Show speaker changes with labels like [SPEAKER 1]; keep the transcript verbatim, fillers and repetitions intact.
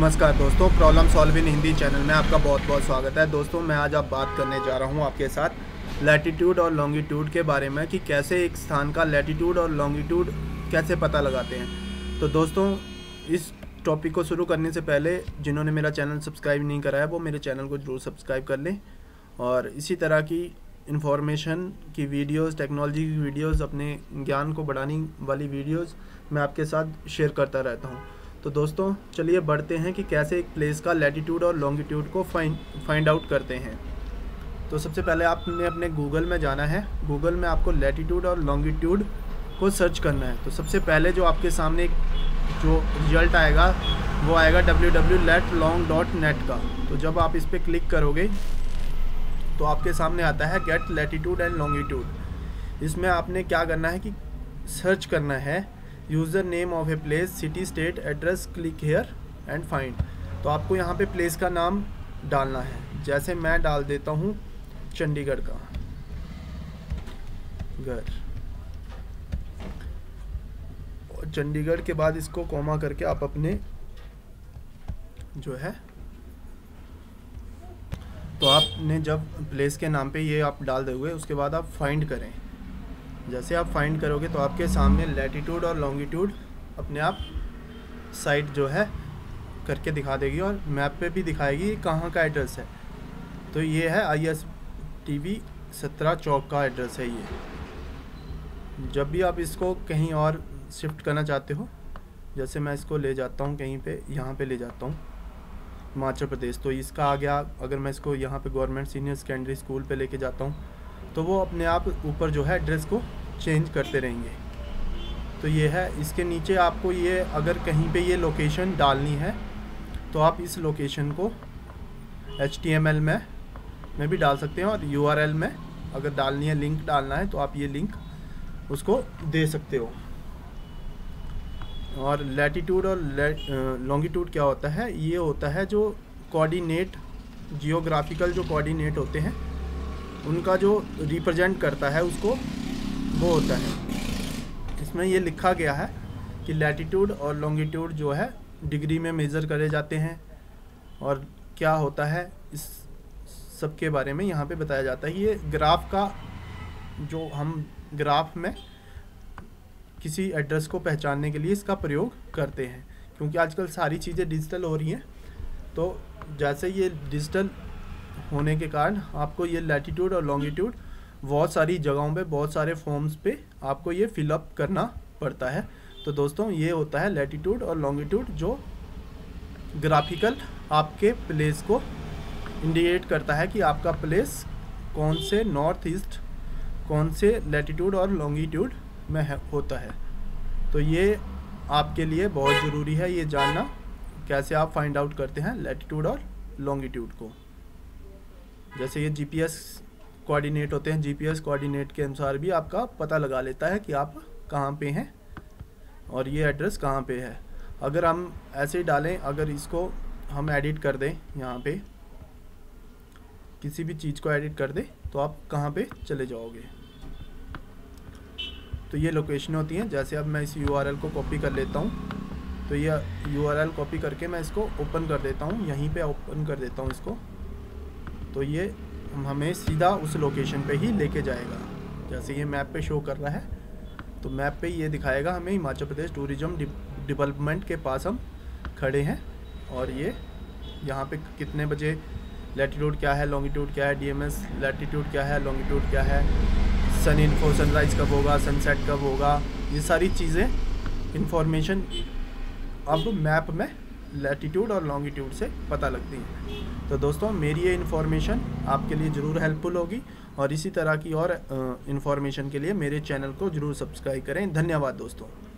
[SPEAKER 1] नमस्कार दोस्तों, problem solve in Hindi channel में आपका बहुत बहुत स्वागत है। दोस्तों मैं आज आप बात करने जा रहा हूं आपके साथ लैटिट्यूड और लॉन्गिट्यूड के बारे में कि कैसे एक स्थान का लैटिट्यूड और लॉन्गिट्यूड कैसे पता लगाते हैं। तो दोस्तों इस टॉपिक को शुरू करने से पहले जिन्होंने मेरा चैनल सब्सक्राइब नहीं करा है वो मेरे चैनल को ज़रूर सब्सक्राइब कर लें और इसी तरह की इन्फॉर्मेशन की वीडियोस, टेक्नोलॉजी की वीडियोस, अपने ज्ञान को बढ़ाने वाली वीडियोस मैं आपके साथ शेयर करता रहता हूं। तो दोस्तों चलिए बढ़ते हैं कि कैसे एक प्लेस का लैटिट्यूड और लॉन्गिट्यूड को फाइंड फाइंड आउट करते हैं। तो सबसे पहले आपने अपने गूगल में जाना है। गूगल में आपको लैटिट्यूड और लॉन्गिट्यूड को सर्च करना है। तो सबसे पहले जो आपके सामने एक जो रिजल्ट आएगा वो आएगा W W W dot long dot net का। तो जब आप इस पर क्लिक करोगे तो आपके सामने आता है गेट लैटिट्यूड एंड लॉन्गिट्यूड। इसमें आपने क्या करना है कि सर्च करना है user name of a place, city, state, address, click here and find. तो आपको यहाँ पे प्लेस का नाम डालना है। जैसे मैं डाल देता हूँ चंडीगढ़ का घर, और चंडीगढ़ के बाद इसको कॉमा करके आप अपने जो है तो आपने जब प्लेस के नाम पे ये आप डाल दोगे उसके बाद आप फाइंड करें। जैसे आप फाइंड करोगे तो आपके सामने लैटिट्यूड और लॉन्गिट्यूड अपने आप साइट जो है करके दिखा देगी और मैप पे भी दिखाएगी कहाँ का एड्रेस है। तो ये है आई एस टी वी सत्रह चौक का एड्रेस है ये। जब भी आप इसको कहीं और शिफ्ट करना चाहते हो, जैसे मैं इसको ले जाता हूँ कहीं पे, यहाँ पे ले जाता हूँ हिमाचल प्रदेश, तो इसका आ गया। अगर मैं इसको यहाँ पे गवर्नमेंट सीनियर सेकेंडरी स्कूल पे लेके जाता हूँ तो वो अपने आप ऊपर जो है एड्रेस को चेंज करते रहेंगे। तो ये है। इसके नीचे आपको ये अगर कहीं पे ये लोकेशन डालनी है तो आप इस लोकेशन को एच टी एम एल में में भी डाल सकते हैं और यू आर एल में अगर डालनी है, लिंक डालना है तो आप ये लिंक उसको दे सकते हो। और लैटिट्यूड और लॉन्गिट्यूड क्या होता है? ये होता है जो कोऑर्डिनेट, जियोग्राफिकल जो कोऑर्डिनेट होते हैं उनका जो रिप्रेजेंट करता है उसको वो होता है। इसमें ये लिखा गया है कि लैटिट्यूड और लॉन्गिट्यूड जो है डिग्री में मेज़र करे जाते हैं और क्या होता है इस सब के बारे में यहाँ पे बताया जाता है। ये ग्राफ का जो हम ग्राफ में किसी एड्रेस को पहचानने के लिए इसका प्रयोग करते हैं, क्योंकि आजकल सारी चीज़ें डिजिटल हो रही हैं। तो जैसे ये डिजिटल होने के कारण आपको ये लैटिट्यूड और लॉन्गिट्यूड बहुत सारी जगहों पे, बहुत सारे फॉर्म्स पे आपको ये फिलअप करना पड़ता है। तो दोस्तों ये होता है लैटिट्यूड और लॉन्गिट्यूड जो ग्राफिकल आपके प्लेस को इंडिकेट करता है कि आपका प्लेस कौन से नॉर्थ ईस्ट, कौन से लैटिट्यूड और लॉन्गिट्यूड में है, होता है। तो ये आपके लिए बहुत ज़रूरी है ये जानना कैसे आप फाइंड आउट करते हैं लैटिट्यूड और लॉन्गिट्यूड को। जैसे ये जी पी एस कोऑर्डिनेट होते हैं, जी पी एस कोऑर्डिनेट के अनुसार भी आपका पता लगा लेता है कि आप कहाँ पे हैं और ये एड्रेस कहाँ पे है। अगर हम ऐसे ही डालें, अगर इसको हम एडिट कर दें, यहाँ पे किसी भी चीज़ को एडिट कर दें तो आप कहाँ पे चले जाओगे। तो ये लोकेशन होती हैं। जैसे अब मैं इस यू आर एल को कॉपी कर लेता हूँ, तो ये यू आर एल कॉपी करके मैं इसको ओपन कर देता हूँ, यहीं पे ओपन कर देता हूँ इसको। तो ये हमें सीधा उस लोकेशन पे ही लेके जाएगा। जैसे ये मैप पे शो कर रहा है तो मैप पे ये दिखाएगा हमें हिमाचल प्रदेश टूरिज्म डेवलपमेंट के पास हम खड़े हैं और ये यहाँ पे कितने बजे, लैटिट्यूड क्या है, लॉन्गिट्यूड क्या है, डी एम एस लैटिट्यूड क्या है, लॉन्गिट्यूड क्या है, सन इन्फो, सनराइज़ कब होगा, सनसेट कब होगा, ये सारी चीज़ें इंफॉर्मेशन अब मैप में लैटिट्यूड और लॉन्गिट्यूड से पता लगती हैं। तो दोस्तों मेरी ये इन्फॉर्मेशन आपके लिए ज़रूर हेल्पफुल होगी और इसी तरह की और इन्फॉर्मेशन के लिए मेरे चैनल को ज़रूर सब्सक्राइब करें। धन्यवाद दोस्तों।